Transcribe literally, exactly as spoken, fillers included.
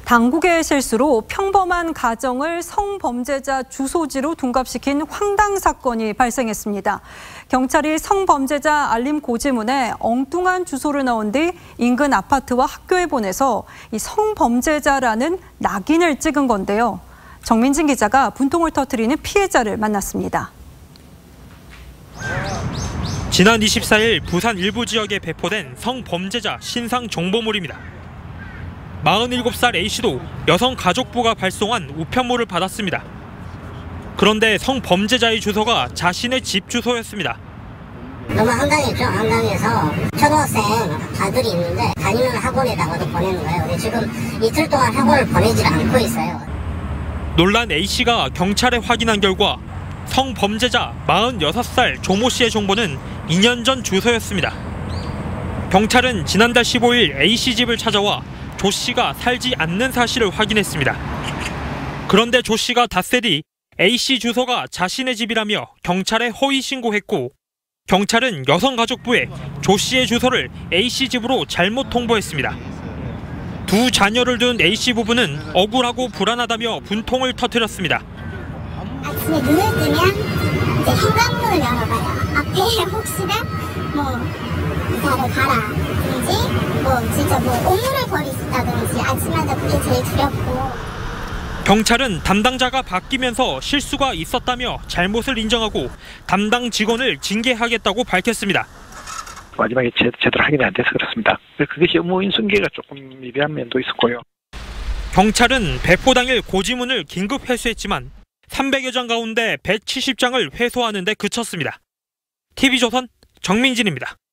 당국의 실수로 평범한 가정을 성범죄자 주소지로 둔갑시킨 황당 사건이 발생했습니다. 경찰이 성범죄자 알림 고지문에 엉뚱한 주소를 넣은 뒤 인근 아파트와 학교에 보내서 이 성범죄자라는 낙인을 찍은 건데요. 정민진 기자가 분통을 터뜨리는 피해자를 만났습니다. 지난 이십사일 부산 일부 지역에 배포된 성범죄자 신상 정보물입니다. 마흔일곱 살 A씨도 여성가족부가 발송한 우편물을 받았습니다. 그런데 성범죄자의 주소가 자신의 집 주소였습니다. 너무 황당했죠. 황당해서 초등학생 아들이 있는데 다니는 학원에다가도 보내는 거예요. 근데 지금 이틀 동안 학원을 보내질 않고 있어요. 놀란 A씨가 경찰에 확인한 결과 성범죄자 마흔여섯 살 조모 씨의 정보는 이 년 전 주소였습니다. 경찰은 지난달 십오일 A씨 집을 찾아와 조 씨가 살지 않는 사실을 확인했습니다. 그런데 조 씨가 닷새 뒤 A씨 주소가 자신의 집이라며 경찰에 허위 신고했고, 경찰은 여성가족부에 조 씨의 주소를 A씨 집으로 잘못 통보했습니다. 두 자녀를 둔 A씨 부부는 억울하고 불안하다며 분통을 터뜨렸습니다. 아침에 눈을 뜨면 이제 현관문을 열어봐요. 앞에 혹시나 뭐 이사를 가라든지 뭐 진짜 뭐 오물을 벌이신다든지 아침마다 그게 제일 두렵고. 경찰은 담당자가 바뀌면서 실수가 있었다며 잘못을 인정하고 담당 직원을 징계하겠다고 밝혔습니다. 마지막에 제, 제대로 확인이 안 돼서 그렇습니다. 그것이 업무인 승계가 조금 미비한 면도 있었고요. 경찰은 배포 당일 고지문을 긴급 회수했지만 삼백여 장 가운데 백칠십 장을 회수하는 데 그쳤습니다. 티비조선 정민진입니다.